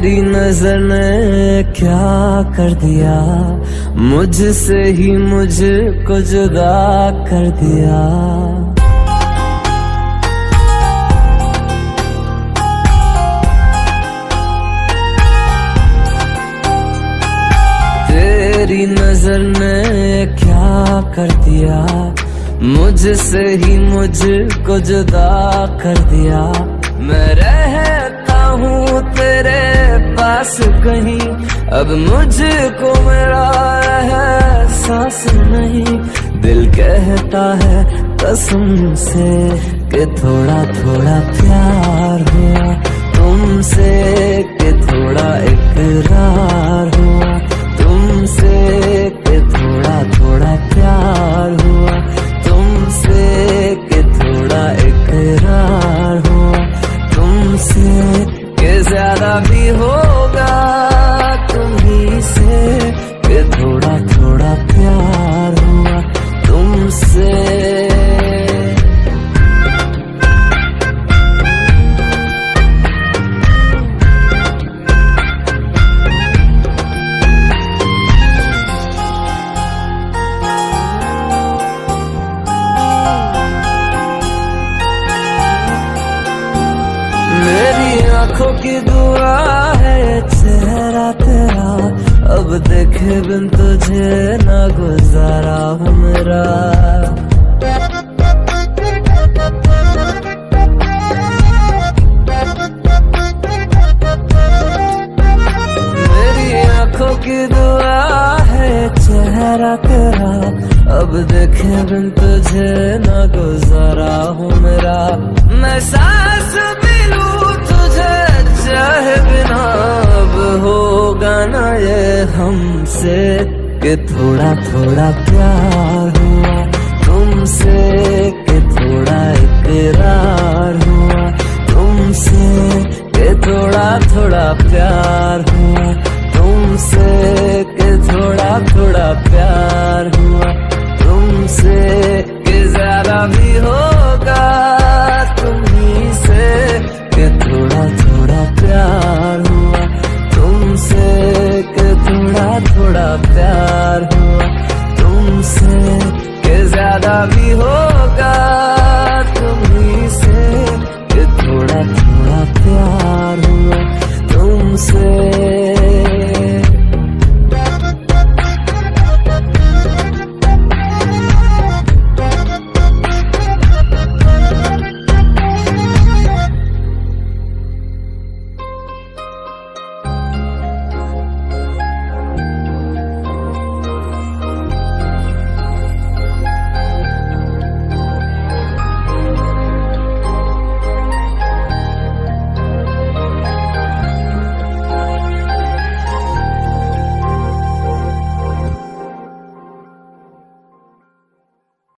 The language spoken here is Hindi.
तेरी नजर ने क्या कर दिया, मुझसे ही मुझको जुदा कर दिया। तेरी नजर ने क्या कर दिया, मुझसे ही मुझको जुदा कर दिया। मैं रहता हूँ तेरे पास कहीं, अब मुझको मेरा एहसास नहीं। दिल कहता है कसम से कि थोड़ा थोड़ा प्यार हुआ तुमसे, कि थोड़ा इकरार हुआ तुमसे, कि थोड़ा थोड़ा प्यार हुआ तुमसे, कि थोड़ा इकरार हुआ तुमसे, कि ज्यादा भी होगा तुम्ही से, कि थोड़ा थोड़ा प्यार हुआ तुमसे। आँखों की दुआ है चेहरा तेरा, अब देखे बिन तुझे ना गुजारा हूँ मेरा। मेरी आँखों की दुआ है चेहरा तेरा, अब देखे बिन तुझे ना गुजारा हूँ मेरा। मैं सांस भी लूं तुझे चाहे बिना, अब होगा ना ये हमसे, कि थोड़ा थोड़ा प्यार हुआ तुमसे, कि थोड़ा इकरार हुआ तुमसे, कि थोड़ा थोड़ा प्यार हुआ तुमसे, कि थोड़ा थोड़ा प्यार